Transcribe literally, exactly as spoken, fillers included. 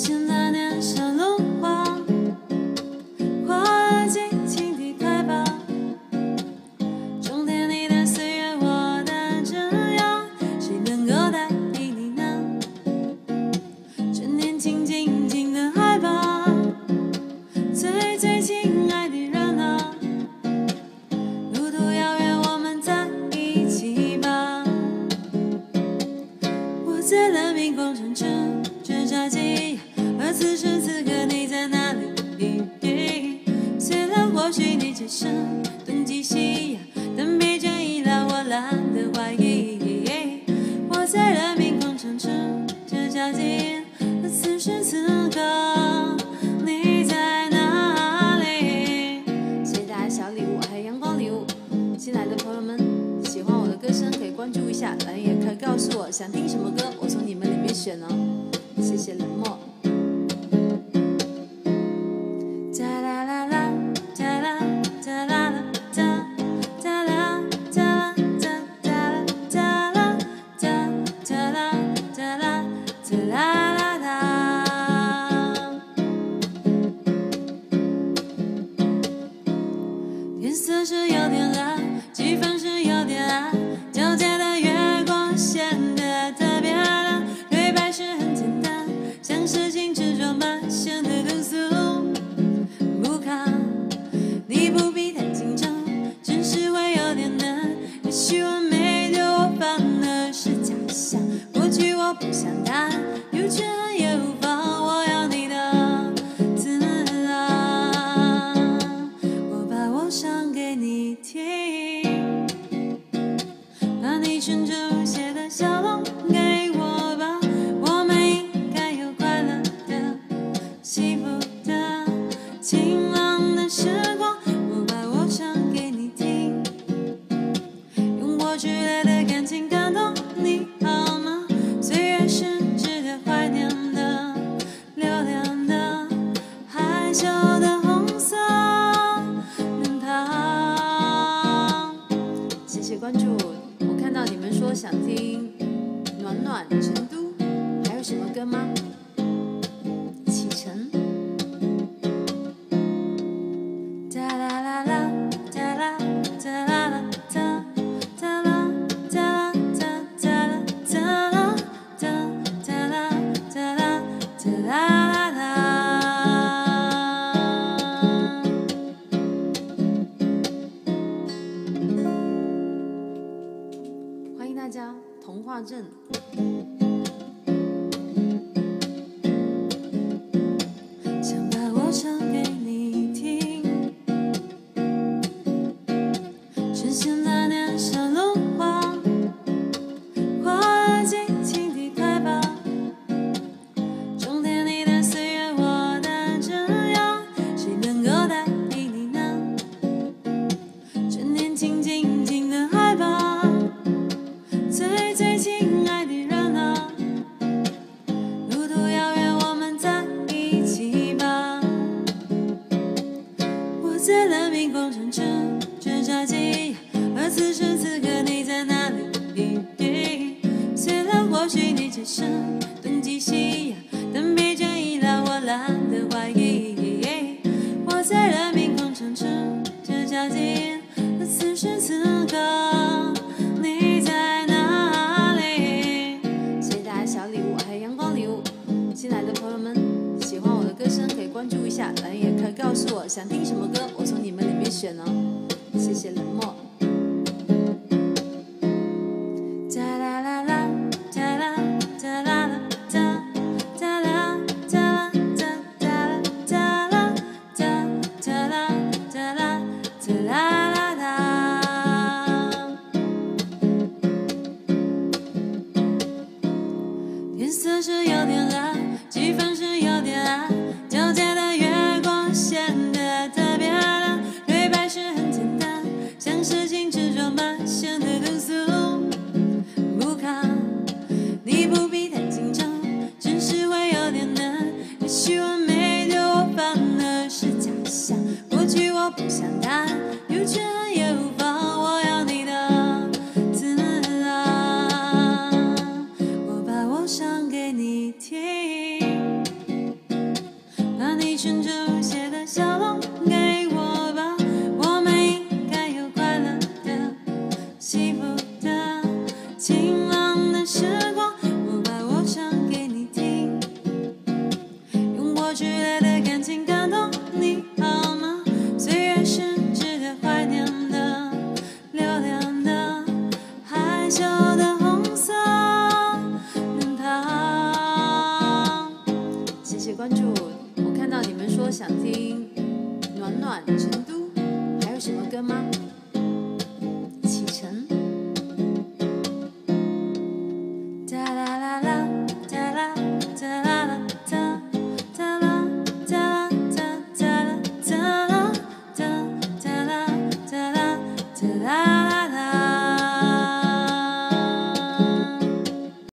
现那年小龙花，花尽情地开吧。种田里的岁月，我的真样，谁能够代替你呢？趁年轻，静静的爱吧，最最亲爱的人啊，路途遥远，我们在一起吧。我在人民广场吃着炸鸡，而此时此刻你在哪里？虽然或许你只是冬季夕，但别介意啦，我懒得怀疑。我在人民广场吃着炸鸡，而此时此刻你在哪里？谢谢大家小礼物，还有阳光礼物。新来的朋友们，喜欢我的歌声可以关注一下，然后也可以告诉我想听什么歌，我从你们里面选哦。谢谢冷漠。天色是有点蓝，气氛是有点暗，皎洁的月光显得特别亮。对白是很简单，像是静止中满显得通俗不堪。你不必太紧张，只是会有点难。也许完美对我反而是假象。过去我不想谈，有权也无妨，我要你的自然。我把我想给你听，把你纯真无邪的笑容给我吧。我们应该有快乐的、幸福的、晴朗的时光。我把我想给你听，用过去来的感情感动你好吗？岁月是值得怀念的、留恋的、害羞的红色能糖。谢谢关注，我看到你们说想听暖暖成都，还有什么歌吗？启程。哒啦啦啦，哒啦哒啦啦哒，哒啦哒啦哒哒啦哒啦哒哒啦哒啦哒啦啦啦。欢迎大家，童话镇。想把我唱给你听，是现那年小龙花，花尽情地开吧。种田里的岁月，我的真样，谁能够代替你呢？趁年轻，静静的爱吧，最最亲爱的人啊，路途遥远，我们在一起吧。我在人民广场吃着炸鸡，而此时此刻你在哪里？虽然或许你只是冬季夕，但别介意啦，我懒得怀疑。我在人民广场吃着炸鸡，而此时此刻你在哪里？谢谢大家小礼物，还有阳光礼物。新来的朋友们，喜欢我的歌声可以关注一下，然后也可以告诉我想听什么歌，我从你们里面选哦。谢谢冷漠。哒啦啦啦，哒啦哒啦啦哒，哒啦哒啦哒哒啦哒啦哒哒啦哒啦哒啦啦啦。天色是有点蓝，气氛是有点暗，皎洁的月光显得特别亮。对白是很简单，像是顺着写的笑容给我吧，我们应该有快乐的、幸福的、晴朗的时光。我把我唱给你听，用过去来的感情感动你好吗？岁月是值得怀念的、留恋的、害羞的红色脸庞。谢谢关注，我看到你们说想听暖暖成都，还有什么歌吗？启程。